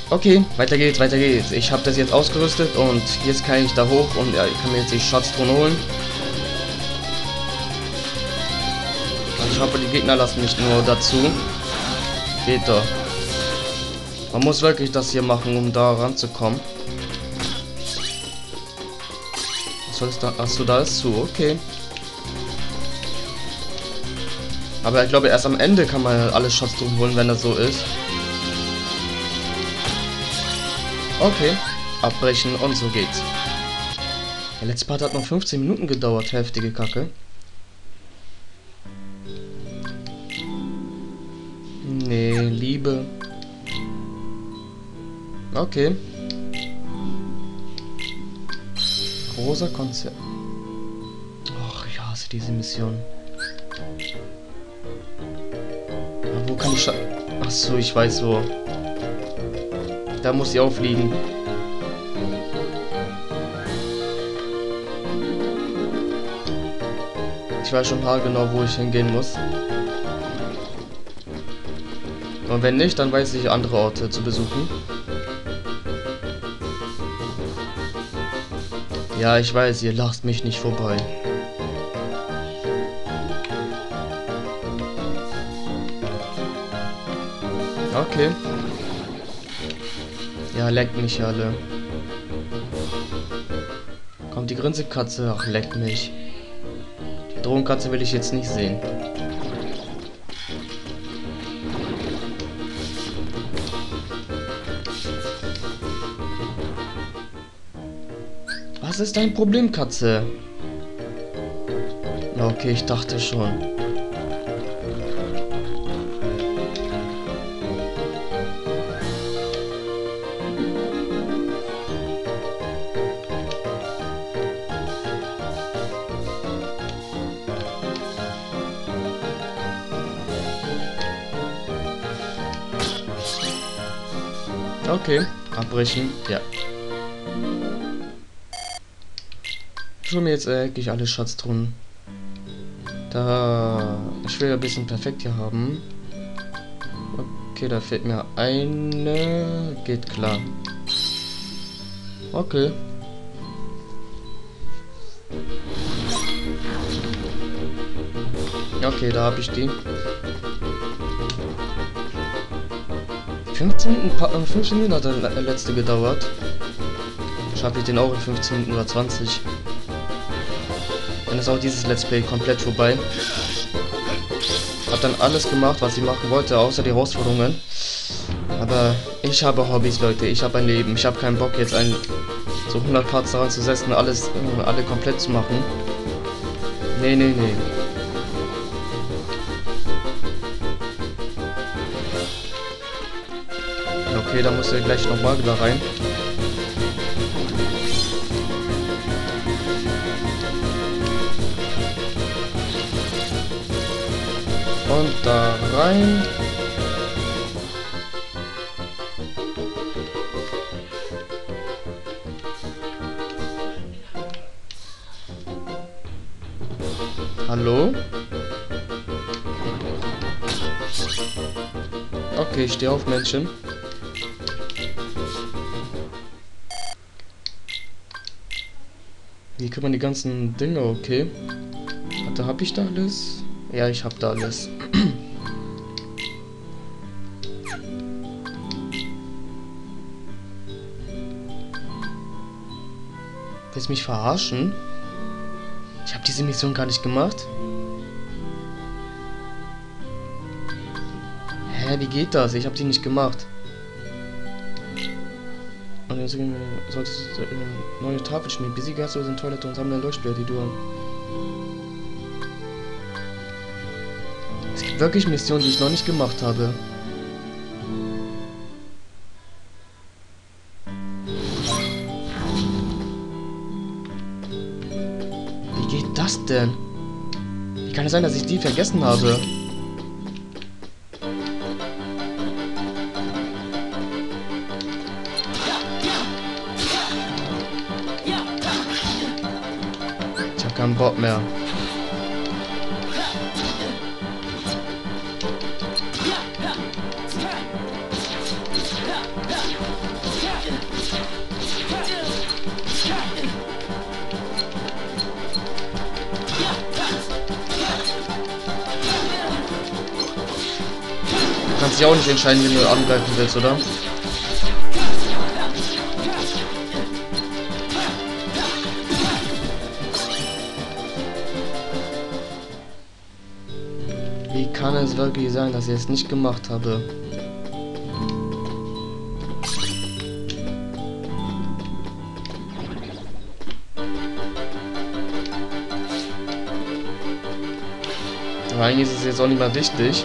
Okay, weiter geht's, weiter geht's. Ich habe das jetzt ausgerüstet und jetzt kann ich da hoch und ja, ich kann mir jetzt die Schatztruhe holen. Ich hoffe, die Gegner lassen mich nur dazu. Geht doch. Man muss wirklich das hier machen, um da ranzukommen. Was soll es da? Achso, da ist zu. Okay. Aber ich glaube, erst am Ende kann man alle Schatztruhen holen, wenn das so ist. Okay. Abbrechen und so geht's. Der letzte Part hat noch 15 Minuten gedauert. Heftige Kacke. Nee, Liebe. Okay. Rosa Konzert. Ach, ich hasse diese Mission. Aber wo kann ich Ach so, ich weiß wo. Da muss sie aufliegen. Ich weiß schon haargenau, wo ich hingehen muss. Und wenn nicht, dann weiß ich andere Orte zu besuchen. Ja, ich weiß, ihr lasst mich nicht vorbei. Okay. Ja, leckt mich alle. Kommt die Grinsekatze? Ach, leckt mich. Die Drogenkatze will ich jetzt nicht sehen. Was ist dein Problem, Katze? Okay, ich dachte schon. Okay, abbrechen, ja. Ich hole mir jetzt eigentlich alle Schatztruhen. Ich will ein bisschen perfekt hier haben. Okay, da fehlt mir eine. Geht klar. Okay. Okay, da habe ich die. 15 Minuten hat der letzte gedauert. Schaffe ich den auch in 15 Minuten oder 20. Dann ist auch dieses Let's Play komplett vorbei. Hab dann alles gemacht, was ich machen wollte, außer die Herausforderungen. Aber ich habe Hobbys, Leute. Ich habe ein Leben. Ich habe keinen Bock, jetzt so 100 Parts daran zu setzen, alle komplett zu machen. Nee, nee, nee. Okay, da muss er gleich nochmal da rein. Und da rein. Hallo? Okay, ich stehe auf, Männchen. Wie kann man die ganzen Dinge, okay? Warte, hab ich da alles? Ja, ich hab da alles. Willst du mich verarschen? Ich habe diese Mission gar nicht gemacht. Hä, wie geht das? Ich habe die nicht gemacht. Und jetzt solltest du eine neue Tafel schmieden. Besiege Gäste in Toilette und sammle Leuchtbilder, die du an. Es gibt wirklich Missionen, die ich noch nicht gemacht habe. Wie geht das denn? Wie kann es sein, dass ich die vergessen habe? Ich habe keinen Bock mehr. kannst dich auch nicht entscheiden, wenn du angreifen willst, oder? Wie kann es wirklich sein, dass ich es nicht gemacht habe? Aber eigentlich ist es jetzt auch nicht mal wichtig.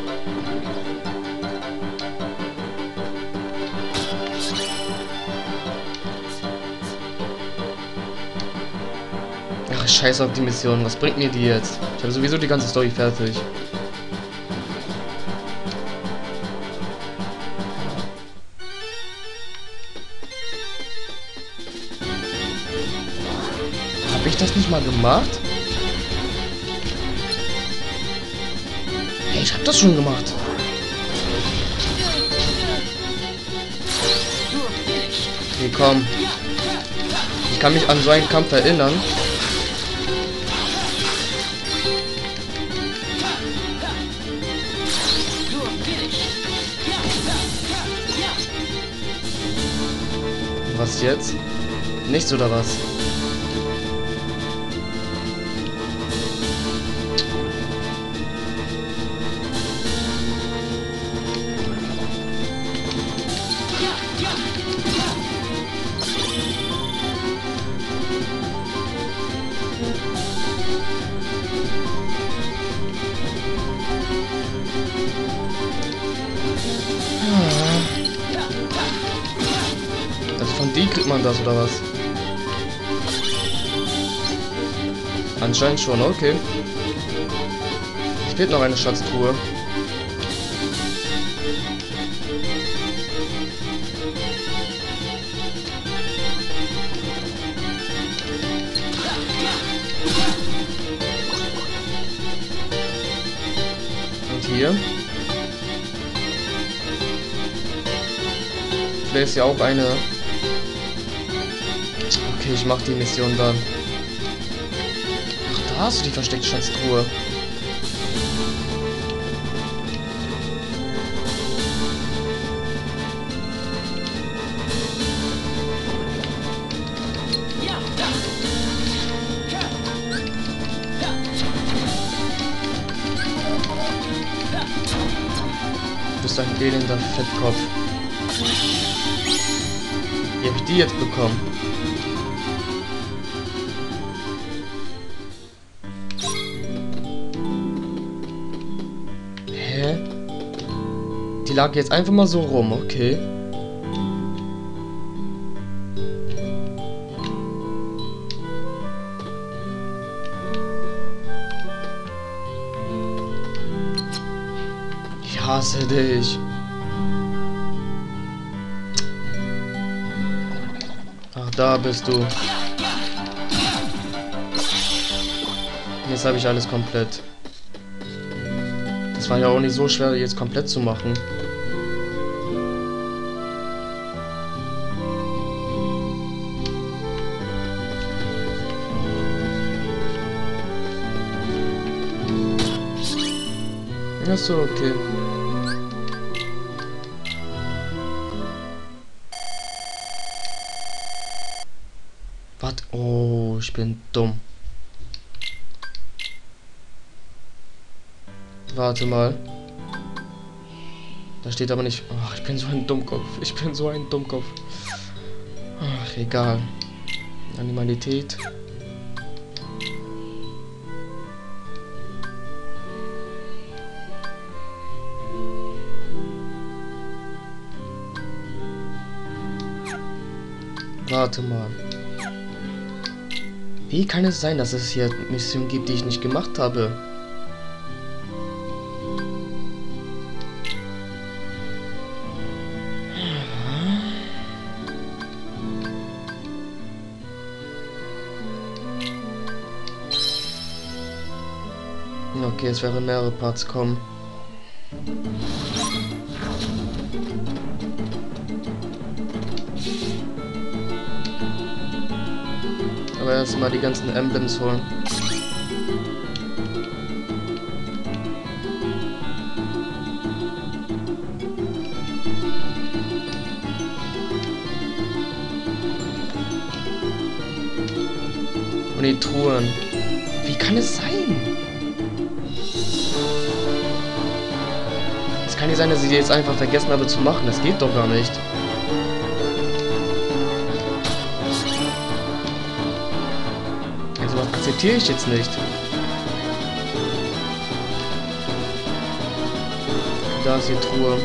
Ach, scheiß auf die Mission. Was bringt mir die jetzt? Ich habe sowieso die ganze Story fertig. Habe ich das nicht mal gemacht? Hey, ich habe das schon gemacht. Okay, komm. Ich kann mich an so einen Kampf erinnern. Was jetzt? Nichts oder was? Also von die kriegt man das oder was? Anscheinend schon, okay. Es fehlt noch eine Schatztruhe. Und hier. Vielleicht ist ja auch eine. Okay, ich mach die Mission dann. Ach, da hast du die versteckte Schatztruhe. Du bist ein elender Fettkopf. Wie hab ich die jetzt bekommen? Hä? Die lag jetzt einfach mal so rum, okay. Ich hasse dich. Ach, da bist du. Jetzt habe ich alles komplett. Das war ja auch nicht so schwer, jetzt komplett zu machen. Ach so, okay. Was? Oh, ich bin dumm. Warte mal. Da steht aber nicht... Ach, ich bin so ein Dummkopf. Ich bin so ein Dummkopf. Ach, egal. Animalität. Warte mal. Wie kann es sein, dass es hier Missionen gibt, die ich nicht gemacht habe? Okay, es werden mehrere Parts kommen. Aber erstmal die ganzen Emblems holen. den Truhen. Wie kann es sein? Es kann nicht sein, dass ich die jetzt einfach vergessen habe zu machen. Das geht doch gar nicht. Also was akzeptiere ich jetzt nicht. Da ist die Truhe.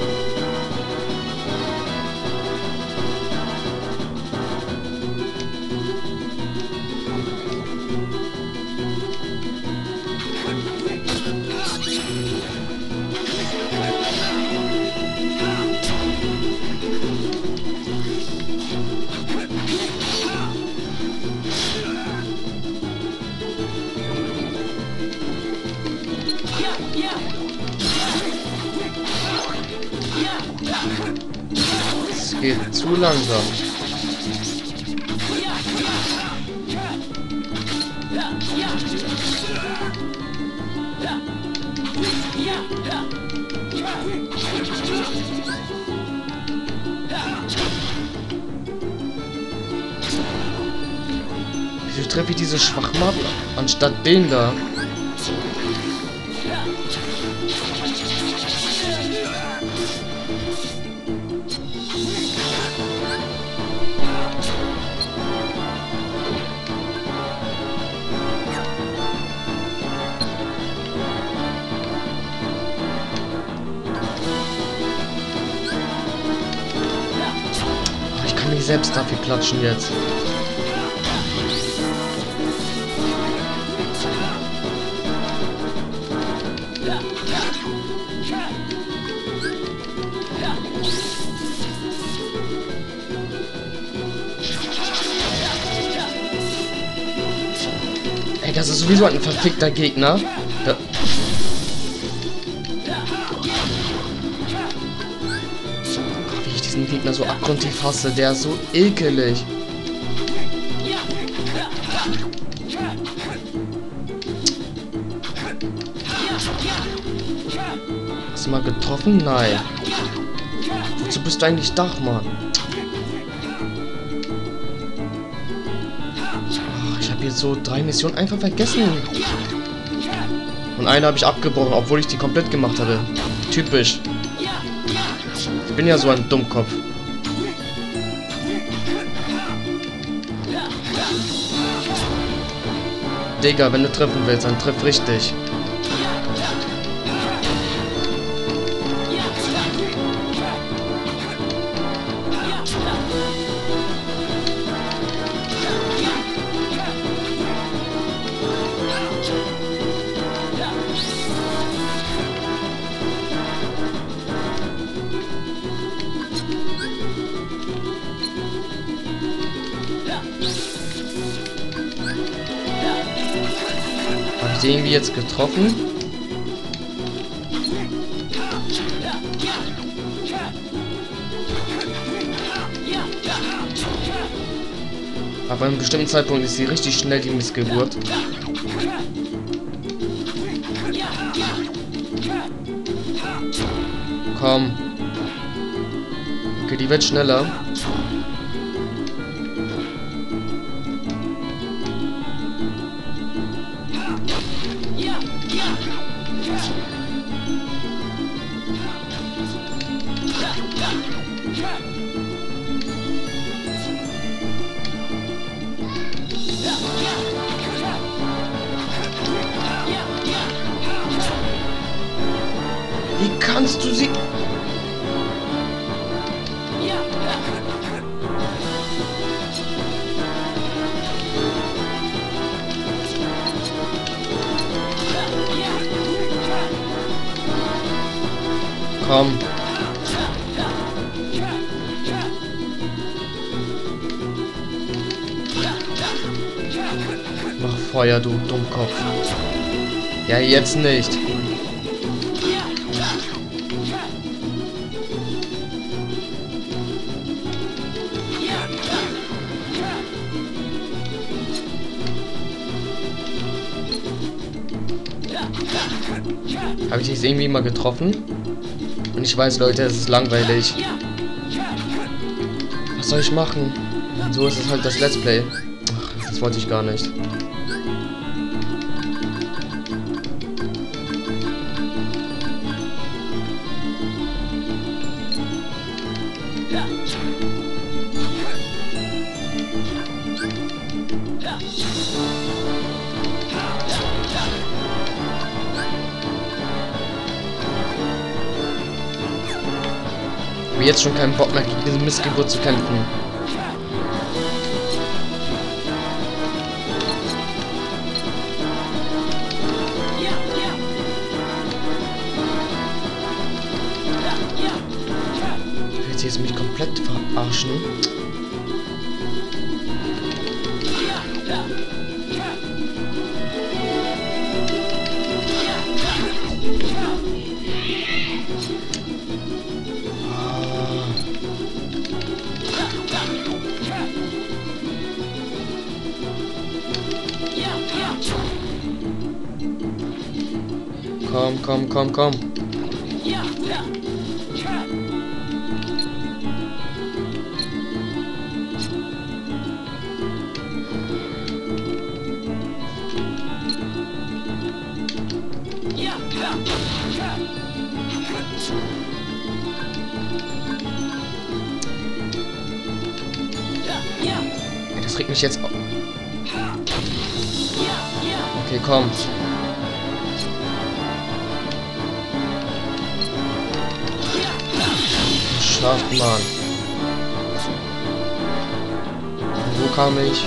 Es geht zu langsam. Wieso treffe ich diese Schwachmaten anstatt den da? Ich kann mich selbst dafür klatschen jetzt. Ey, das ist sowieso ein verfickter Gegner. Da wie ich diesen Gegner so abgrundtief hasse, der ist so ekelig. Hast du mal getroffen? Nein. Wozu bist du eigentlich da, Mann? Ich habe jetzt so 3 Missionen einfach vergessen. Und eine habe ich abgebrochen, obwohl ich die komplett gemacht hatte. Typisch. Ich bin ja so ein Dummkopf. Digga, wenn du treffen willst, dann triff richtig. Habe ich den irgendwie jetzt getroffen? Ab einem bestimmten Zeitpunkt ist sie richtig schnell, die Missgeburt. Komm. Okay, die wird schneller. Wie kannst du sie... Komm. Mach Feuer, du Dummkopf. Ja, jetzt nicht. Habe ich dich irgendwie mal getroffen? Und ich weiß, Leute, es ist langweilig. Was soll ich machen? So ist es halt das Let's Play. Ach, das wollte ich gar nicht. habe jetzt schon keinen Bock mehr gegen diese Missgeburt zu kämpfen. Willst du jetzt mich komplett verarschen? Komm. Das regt mich jetzt auf. Okay, komm. Schafft man. Wo kam ich?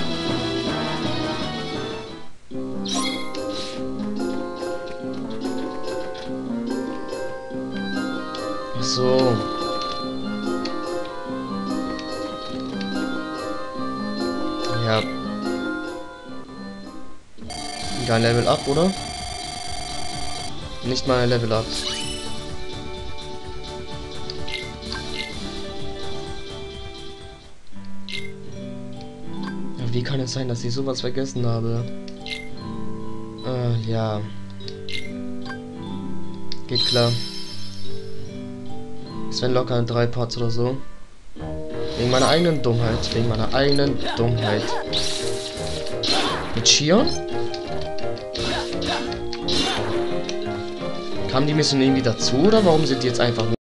Ach so. Ja. Wieder ein Level up, oder? Nicht mal ein Level up. Wie kann es sein, dass ich sowas vergessen habe? Ja. Geht klar. Es werden locker 3 Parts oder so. Wegen meiner eigenen Dummheit. Mit Shion? Kamen die Mission irgendwie dazu oder warum sind die jetzt einfach